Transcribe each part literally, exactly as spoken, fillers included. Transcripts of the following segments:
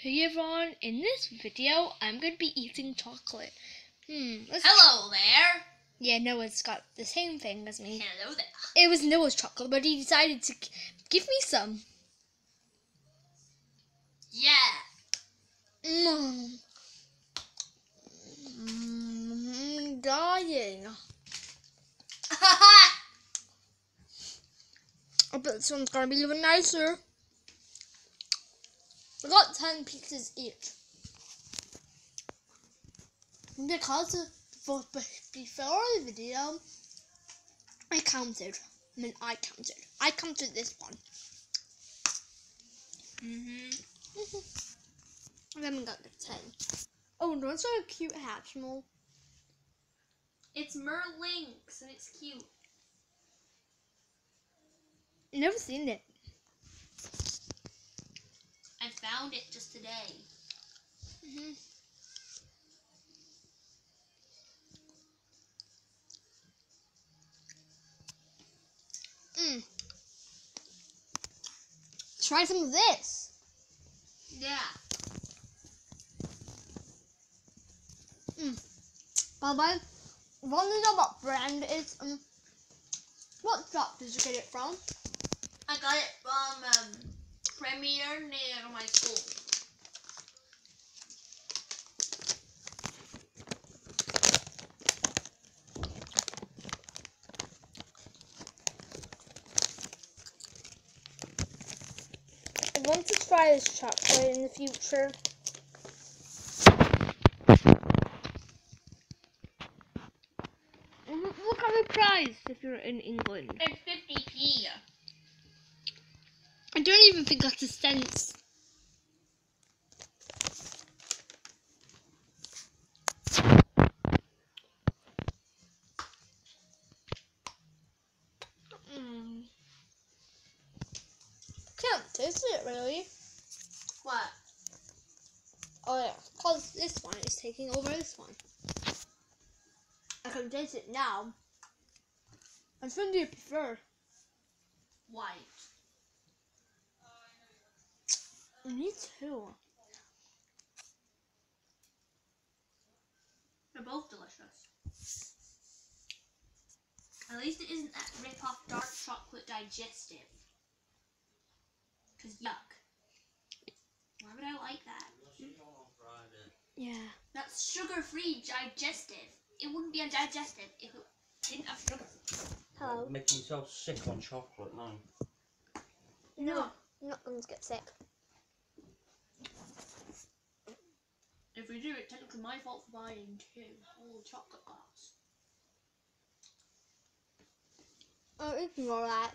Hey everyone, in this video I'm going to be eating chocolate. Hmm. Let's Hello there. Yeah, Noah's got the same thing as me. Hello there. It was Noah's chocolate, but he decided to g- give me some. Yeah. Mm. Mm, I'm dying. I bet this one's going to be even nicer. I got ten pieces each. Because for, before the video, I counted. I mean, I counted. I counted this one. Mhm. I haven't got the ten. Oh, no, it's like a cute Hatchimal. It's Merlynx and it's cute. I've never seen it. I found it just today. Mm-hmm. Mm. Try some of this. Yeah. Mm. By the way, one to know what brand it is. Um, what shop did you get it from? I got it from um, Premier near my school. I want to try this chocolate in the future. What kind of price if you're in England? It's fifty p. I don't even think that's a cent. Mm. Can't taste it really. What? Oh yeah, because this one is taking over this one. I can taste it now. Which one do you prefer? White. Me too. They're both delicious. At least it isn't that rip-off dark chocolate digestive. Cause yuck. Why would I like that? Yeah. That's sugar-free digestive. It wouldn't be a digestive if it didn't have sugar. Hello. Making yourself sick on chocolate now. No, I'm not going to get sick. If we do, it's technically my fault for buying two whole chocolate bars. Oh, ignore that.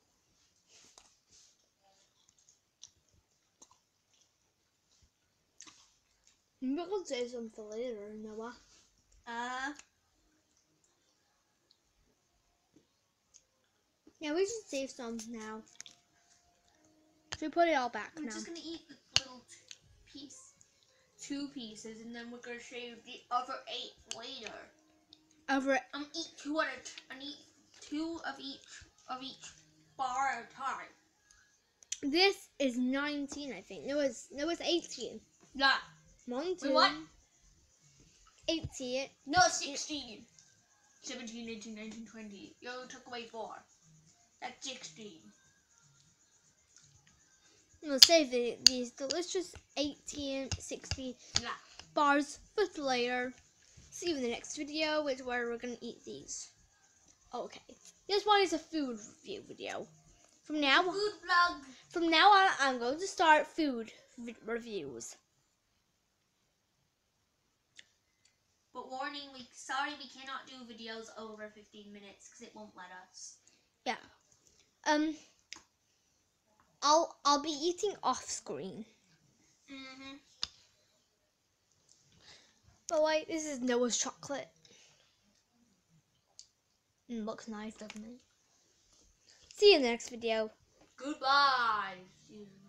Maybe I can save some for later, Noah. Uh, Yeah, we should save some now. Should we put it all back I'm now? just gonna eat the little t- piece, two pieces, and then we're gonna save the other eight later. Over. I'm eat two at a t- and eat two of each of each bar at a time. This is nineteen, I think. No, it's no, it's eighteen. Yeah. One, two. Wait, what? eighteen. No, sixteen. seventeen, eighteen, nineteen, twenty. You only took away four. That's sixteen. We'll save the, these delicious eighteen, sixteen Yeah. bars for later. See you in the next video, which where we're gonna eat these. Okay. This one is a food review video. From now on, Food vlog. from now on, I'm going to start food v- reviews. But warning, we sorry we cannot do videos over fifteen minutes because it won't let us. Yeah. Um. I'll I'll be eating off screen. Mhm. But wait, this is Noah's chocolate. Mm, looks nice, doesn't it? See you in the next video. Goodbye.